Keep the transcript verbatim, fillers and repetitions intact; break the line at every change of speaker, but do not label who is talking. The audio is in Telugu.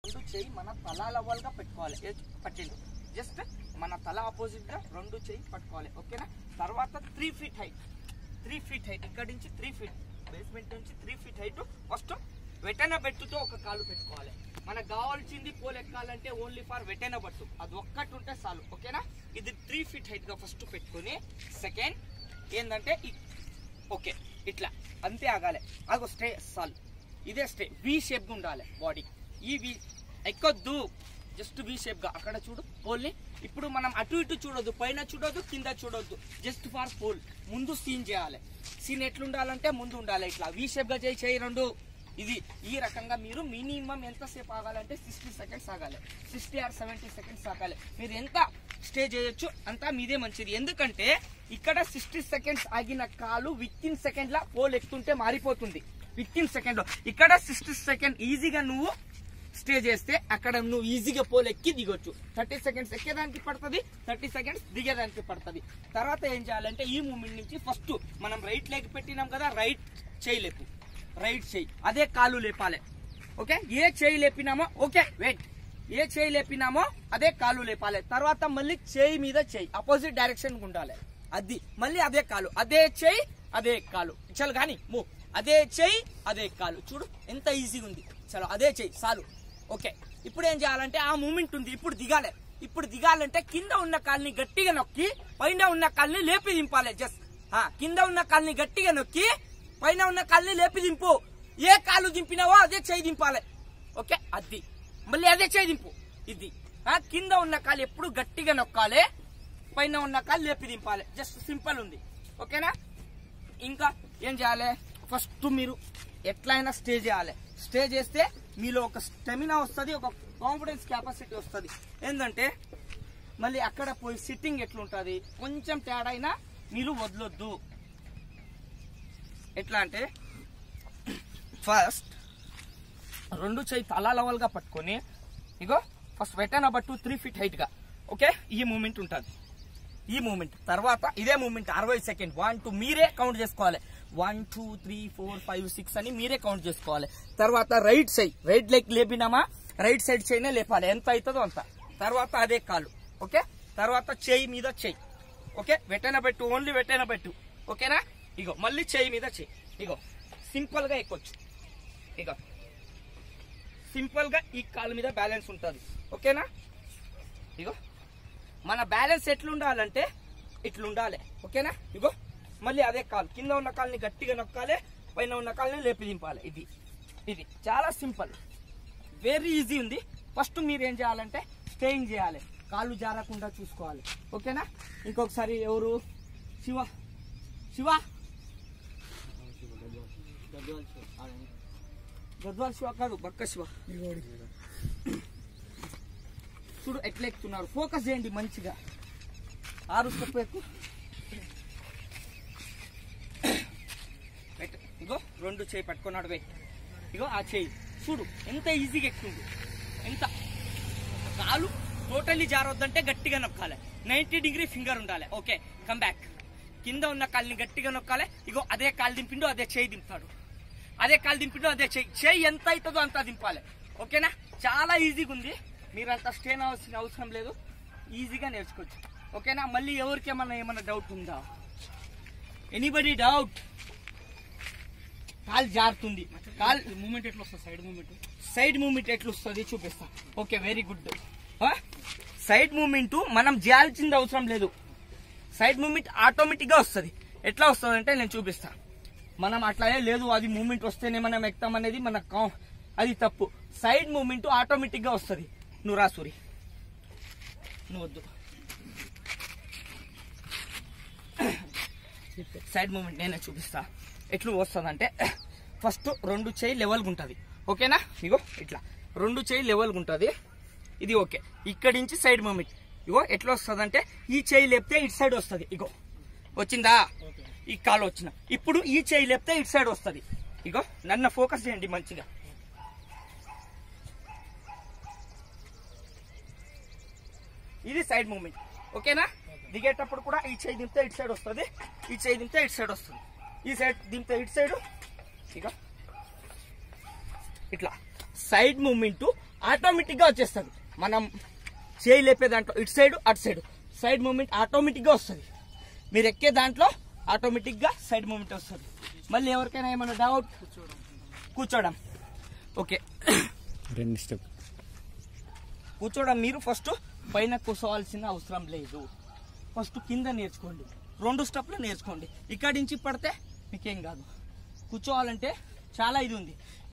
రెండు చెయ్యి మన తల లెవెల్ గా పెట్టుకోవాలి. పట్టిండు జస్ట్ మన తల ఆపోజిట్ గా రెండు చెయ్యి పట్టుకోవాలి. ఓకేనా. తర్వాత three feet height three feet height ఇక్కడ నుంచి త్రీ ఫీట్ బేస్మెంట్ నుంచి త్రీ ఫీట్ హైట్ ఫస్ట్ వెటన బెట్టుతో ఒక కాలు పెట్టుకోవాలి. మనకు కావాల్సింది పోల్ ఎక్కాలంటే ఓన్లీ ఫర్ వెటన బట్టు, అది ఒక్కటి ఉంటే చాలు. ఓకేనా. ఇది త్రీ ఫీట్ హైట్ గా ఫస్ట్ పెట్టుకుని సెకండ్ ఏంటంటే ఓకే ఇట్లా అంతే ఆగాలి. అగో స్టే చాలు. ఇదే స్టే వి షేప్ గా ఉండాలి బాడీ. ఈ వి ఎక్కొద్దు, జస్ట్ వి షేప్ గా. అక్కడ చూడు పోల్ని. ఇప్పుడు మనం అటు ఇటు చూడొద్దు, పైన చూడొద్దు, కింద చూడొద్దు, జస్ట్ ఫర్ పోల్. ముందు సీన్ చేయాలి. సీన్ ఎట్లుండాలంటే ముందు ఉండాలి ఇట్లా వి షేప్ గా చేయి చేయి రెండు. ఇది ఈ రకంగా మీరు మినిమం ఎంతసేపు ఆగాలంటే సిక్స్టీ సెకండ్స్ ఆగాలి. సిక్స్టీ ఆర్ సెవెంటీ సెకండ్స్ ఆగాలి. మీరు ఎంత స్టే చేయొచ్చు అంతా మీదే మంచిది. ఎందుకంటే ఇక్కడ సిక్స్టీ సెకండ్స్ ఆగిన కాలు విత్ ఇన్ సెకండ్ లా పోల్ ఎక్కుతుంటే మారిపోతుంది. విత్ ఇన్ సెకండ్ లో ఇక్కడ సిక్స్టీ సెకండ్ ఈజీగా నువ్వు స్టే చేస్తే అక్కడ నువ్వు ఈజీగా పోల్ ఎక్కి దిగొచ్చు. థర్టీ సెకండ్స్ ఎక్కేదానికి పడుతుంది, థర్టీ సెకండ్స్ దిగేదానికి పడుతుంది. తర్వాత ఏం చేయాలంటే ఈ మూమెంట్ నుంచి ఫస్ట్ మనం రైట్ లెగ్ పెట్టినాం కదా, రైట్ చేయి లేపు, రైట్ చేయి అదే కాలు లేపాలి. ఓకే. ఏ చేయి లేపినామో ఓకే వెయిట్ ఏ చేయి లేపినామో అదే కాలు లేపాలి. తర్వాత మళ్ళీ చేయి మీద చేయి అపోజిట్ డైరెక్షన్ ఉండాలి. అది మళ్ళీ అదే కాలు, అదే చేయి అదే కాలు. చలో కానీ మూవ్. అదే చేయి అదే కాలు. చూడు ఎంత ఈజీగా ఉంది. చలో అదే చేయి చాలు. ఓకే. ఇప్పుడు ఏం చేయాలంటే ఆ మూమెంట్ ఉంది, ఇప్పుడు దిగాలి. ఇప్పుడు దిగాలంటే కింద ఉన్న కాల్ని గట్టిగా నొక్కి పైన ఉన్న కాల్ని లేపి దింపాలి. జస్ట్ కింద ఉన్న కాల్ని గట్టిగా నొక్కి పైన ఉన్న కాల్ని లేపి దింపు. ఏ కాలు దింపినావో అదే చేయి దింపాలి. ఓకే. అది మళ్ళీ అదే చేయి దింపు. ఇది కింద ఉన్న కాలు ఎప్పుడు గట్టిగా నొక్కాలి, పైన ఉన్న కాలు లేపి దింపాలి. జస్ట్ సింపుల్ ఉంది. ఓకేనా. ఇంకా ఏం చేయాలి, ఫస్ట్ మీరు ఎట్లయినా స్టే చేయాలి. స్టే చేస్తే మీలో ఒక స్టెమినా వస్తుంది, ఒక కాన్ఫిడెన్స్ కెపాసిటీ వస్తుంది. ఏంటంటే మళ్ళీ అక్కడ పోయి సిట్టింగ్ ఎట్లుంటుంది, కొంచెం తేడా అయినా మీరు వదలొద్దు. ఎట్లా అంటే ఫస్ట్ రెండు చేయి తల లెవెల్ గా పట్టుకొని ఇగో ఫస్ట్ వెటన బట్టు త్రీ ఫీట్ హైట్ గా. ఓకే. ఈ మూమెంట్ ఉంటుంది. ఈ మూమెంట్ తర్వాత ఇదే మూమెంట్ అరవై సెకండ్ వన్ టూ మీరే కౌంట్ చేసుకోవాలి. One two three four five six అని మీరే కౌంట్ చేసుకోవాలి. తర్వాత రైట్ సైడ్ రైట్ లెగ్ లేపినామా రైట్ సైడ్ చేయినే లేపాలి, ఎంత అవుతుందో అంత. తర్వాత అదే కాలు. ఓకే. తర్వాత చేయి మీద చేయి. ఓకే. వెటన పెట్టు, ఓన్లీ వెటన పెట్టు. ఓకేనా. ఇగో మళ్ళీ చేయి మీద చేయి. ఇగో సింపుల్ గా ఎక్కొచ్చు. ఇగో సింపుల్ గా ఈ కాలు మీద బ్యాలెన్స్ ఉంటుంది. ఓకేనా. ఇగో మన బ్యాలెన్స్ ఎట్లుండాలంటే ఇట్లుండాలి. ఓకేనా. ఇగో మళ్ళీ అదే కాలు, కింద ఉన్న కాలుని గట్టిగా నొక్కాలి, పైన ఉన్న కాలుని లేపి దింపాలి. ఇది ఇది చాలా సింపుల్, వెరీ ఈజీ ఉంది. ఫస్ట్ మీరు ఏం చేయాలంటే స్టేయింగ్ చేయాలి, కాళ్ళు జారకుండా చూసుకోవాలి. ఓకేనా. ఇంకొకసారి ఎవరు శివ శివ గద్వాల్ శివ కాదు, బక్క శివ. చూడు ఎట్లా ఎక్కుతున్నారు. ఫోకస్ చేయండి మంచిగా. ఆరు స్టెప్ ఎక్కువ. ఇగో రెండు చేయి పట్టుకున్నాడు. వెయిట్ ఇగో ఆ చేయి చూడు ఎంత ఈజీగా ఎక్కుతుంది. ఎంత కాలు టోటల్లీ జారొద్దంటే గట్టిగా నొక్కాలి. నైన్టీ డిగ్రీ ఫింగర్ ఉండాలి. ఓకే. Come back. కింద ఉన్న కాలుని గట్టిగా నొక్కాలి. ఇగో అదే కాలు దింపిండు అదే చేయి దింపుతాడు, అదే కాలు దింపిండు అదే చేయి. చేయి ఎంత అవుతుందో అంత దింపాలి. ఓకేనా. చాలా ఈజీగా ఉంది. మీరు అంత స్టేన్ అవ్వాల్సిన అవసరం లేదు, ఈజీగా నేర్చుకోవచ్చు. ఓకేనా. మళ్ళీ ఎవరికి ఏమన్నా ఏమన్నా డౌట్ ఉందా? Anybody doubt? కాలు జారుతుంది. కాల్ మూమెంట్ ఎట్లా వస్తుంది? సైడ్ మూమెంట్ సైడ్ మూమెంట్ ఎట్లా వస్తుంది చూపిస్తా. Okay. Very good. Side moment మనం చేయాల్సింది అవసరం లేదు. సైడ్ మూమెంట్ ఆటోమేటిక్ గా వస్తుంది. ఎట్లా వస్తుంది అంటే నేను చూపిస్తా. మనం అట్లానే లేదు అది మూమెంట్ వస్తేనే మనం ఎక్కుతాం అనేది మన అది తప్పు. సైడ్ మూమెంట్ ఆటోమేటిక్ గా వస్తుంది. నువ్వు రా సూరి, నువ్వు వద్దు. సైడ్ మూమెంట్ నేనే చూపిస్తా. ఎట్లా వస్తుంది అంటే ఫస్ట్ రెండు చేయి లెవెల్గా ఉంటుంది. ఓకేనా. ఇగో ఇట్లా రెండు చేయి లెవెల్గా ఉంటుంది. ఇది ఓకే. ఇక్కడి నుంచి సైడ్ మూమెంట్ ఇగో ఎట్లా వస్తుంది అంటే ఈ చేయి లేపితే ఇటు సైడ్ వస్తుంది. ఇగో వచ్చిందా ఈ కాలు వచ్చిన. ఇప్పుడు ఈ చేయి లేపితే ఇటు సైడ్ వస్తుంది. ఇగో నన్ను ఫోకస్ చేయండి మంచిగా. ఇది సైడ్ మూమెంట్. ఓకేనా. దిగేటప్పుడు కూడా ఈ చేయి దింపితే ఇటు సైడ్ వస్తుంది, ఈ చేయి దింపితే ఇటు సైడ్ వస్తుంది, ఈ సైడ్ దింపితే ఇటు సైడ్. ఇక ఇట్లా సైడ్ మూమెంట్ ఆటోమేటిక్గా వచ్చేస్తుంది. మనం చేయి లేపే దాంట్లో ఇటు సైడ్ అటు సైడ్ సైడ్ మూమెంట్ ఆటోమేటిక్గా వస్తుంది. మీరు ఎక్కే దాంట్లో ఆటోమేటిక్గా సైడ్ మూమెంట్ వస్తుంది. మళ్ళీ ఎవరికైనా ఏమైనా డౌట్? కూర్చోవడం. ఓకే,
రెండు స్టెప్
కూర్చోవడం. మీరు ఫస్ట్ పైన కూర్చోవాల్సిన అవసరం లేదు. ఫస్ట్ కింద నేర్చుకోండి, రెండు స్టెప్లు నేర్చుకోండి. ఇక్కడి నుంచి పడితే మీకేం కాదు. కూర్చోవాలంటే చాలా ఇది ఉంది.